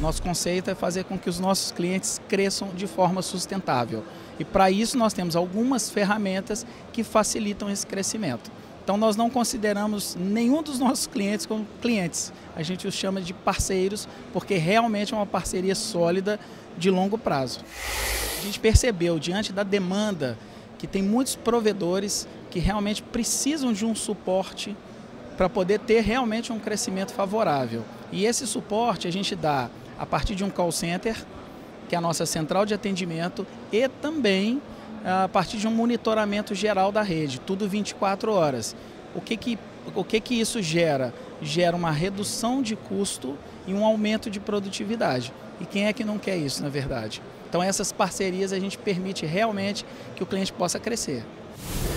Nosso conceito é fazer com que os nossos clientes cresçam de forma sustentável. E para isso nós temos algumas ferramentas que facilitam esse crescimento. Então nós não consideramos nenhum dos nossos clientes como clientes. A gente os chama de parceiros, porque realmente é uma parceria sólida de longo prazo. A gente percebeu, diante da demanda, que tem muitos provedores que realmente precisam de um suporte para poder ter realmente um crescimento favorável. E esse suporte a gente dá a partir de um call center, que é a nossa central de atendimento, e também a partir de um monitoramento geral da rede, tudo 24 horas. O que isso gera? Gera uma redução de custo e um aumento de produtividade. E quem é que não quer isso, na verdade? Então essas parcerias a gente permite realmente que o cliente possa crescer.